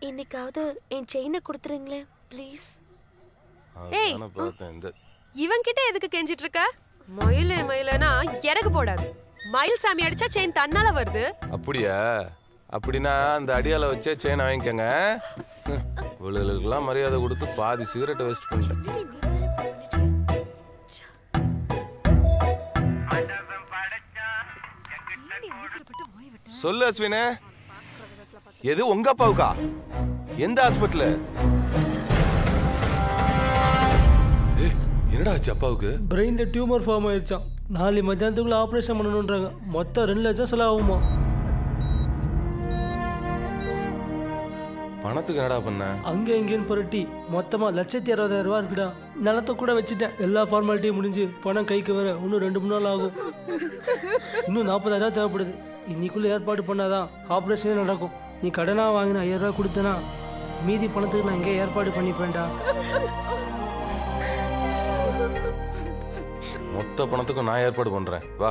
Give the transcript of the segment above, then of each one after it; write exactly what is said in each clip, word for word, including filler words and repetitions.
இன்னைக்காவது என் செயினை கொடுத்துருங்களே ப்ளீஸ். ஏய் இவன் கிட்ட எதுக்கு கெஞ்சிட்டு இருக்க? மயிலே மயிலனா இறகு போடாது. மயில் சாமி அடிச்சா செயின் தன்னால வருது. அப்படியா? அப்படின்னா அந்த அடியால வச்சே செயின் வாங்கிக்கங்க. இவளுகளுக்கெல்லாம் மரியாதை கொடுத்து பாதி சிகரெட்டை வேஸ்ட் பண்ணிட்டேன். சொல்லு அஸ்வினே, எது உங்க அப்பாவுக்கா? எந்த ஹாஸ்பிட்டல்? என்னடா ஆச்சு அப்பாவுக்கு? பிரெயின்ல டியூமர் ஃபார்ம் ஆயிடுச்சான். நாலு மத்தியானத்துக்குள்ள ஆபரேஷன் பண்ணணும்ன்றாங்க. மொத்தம் ரெண்டு லட்சம் செலவாகுமா? பணத்துக்கு என்னடா பண்ண? அங்கே இங்கேன்னு புரட்டி மொத்தமா லட்சத்தி அறுபதாயிரம் ரூபா இருக்குடா. நிலத்தை கூட வச்சுட்டேன். எல்லா ஃபார்மாலிட்டியும் முடிஞ்சு பணம் கைக்கு வர இன்னும் ரெண்டு மூணு நாள் ஆகும். இன்னும் நாற்பதாயிரம் ரூபா தேவைப்படுது. இன்னைக்குள்ள ஏற்பாடு பண்ணாதான் ஆப்ரேஷனே நடக்கும். நீ கடனா வாங்கின ஐயாயிரம் ரூபா கொடுத்தனா மீதி பணத்துக்கு நான் இங்கே ஏற்பாடு பண்ணிப்பேன்டா. மொத்த பணத்துக்கும் நான் ஏற்பாடு பண்றேன், வா.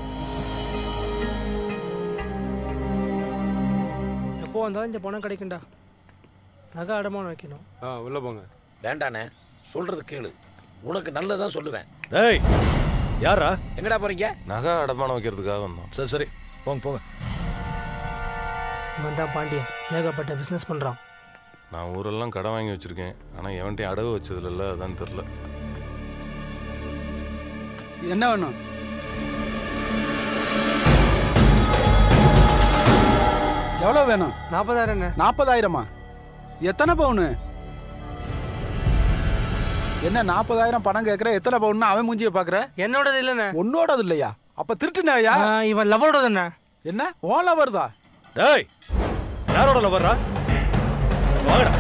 எப்போ வந்தாலும் இந்த பணம் கிடைக்கும்டா. நகை அடமானம் வைக்கணும். ஆ உள்ள போங்க. வேண்டானே, சொல்றது கேளு. உனக்கு நல்லதான் சொல்லுவேன். ஏய் யாரா? எங்கடா போறீங்க? நகை அடமானம் வைக்கிறதுக்காக வந்தோம். சரி சரி போங்க போங்க. இவன் தான் பாண்டியன். ஏகப்பட்ட பிஸ்னஸ் பண்ணுறான். நான் ஊரெல்லாம் கடன் வாங்கி வச்சிருக்கேன். ஆனால் எவன்ட்டையும் அடகு வச்சதுல இல்லை, அதான் தெரில. என்ன வேணும்? எவ்வளோ வேணும்? நாற்பதாயிரம். நாற்பதாயிரமா? எத்தனை பவுனு? என்ன நாற்பதாயிரம் பணம் கேட்குற? எத்தனை பவுன்? அவன் மூஞ்சியை பார்க்குற? என்னோடது இல்லைண்ணே. உன்னோடது இல்லையா? அப்போ திருட்டுனாயா? இவன் லவரோட தானே. என்ன ஓ லவர் தான்? டேய் யாரோட லவரா? வாங்கடா.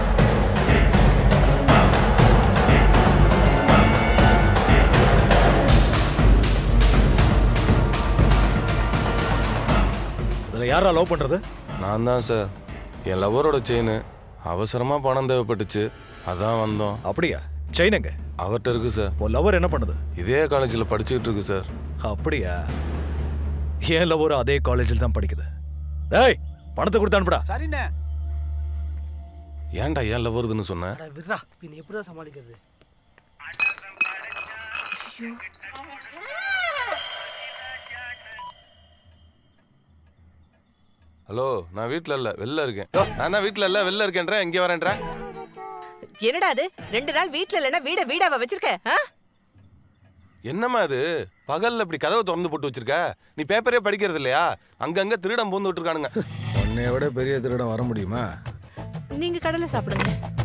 இதில் யாரா லவ் பண்ணுறது? நான் தான் சார். என் லவரோட செயின் அவசரமாக பணம் தேவைப்பட்டுச்சு, அதான் வந்தோம். அப்படியா? செயின் எங்க? அவர்கிட்ட இருக்கு சார். உன் லவர் என்ன பண்ணுது? இதே காலேஜில் படிச்சுக்கிட்டு இருக்கு சார். அப்படியா? என் லவரும் அதே காலேஜில் தான் படிக்குது. டேய் பணத்தை கொடுத்து அனுப்புடா. சரிண்ணே. ஏன்டா ஏன் லவருதுன்னு சொன்னேன்? விட்றா, பின்ன எப்படிதான் சமாளிக்கிறது? ஹலோ, நான் வீட்டில் இல்லை, வெளில இருக்கேன். நான் தான் வீட்டில் இல்லை, வெளில இருக்கேன்றேன். எங்கே வரேன்றேன்? என்னடா அது? ரெண்டு நாள் வீட்டுல இல்லைன்னா வீட வீடாவ வச்சிருக்க? என்னம்மா இது? பகல்ல இப்படி கதவை திறந்து போட்டு வச்சிருக்க? நீ பேப்பரே படிக்கிறது இல்லையா? அங்கங்க திருடம் பூந்து விட்டுருக்கானுங்க. உன்னை விட பெரிய திருடம் வர முடியுமா? நீங்க கடலை சாப்பிடுங்க.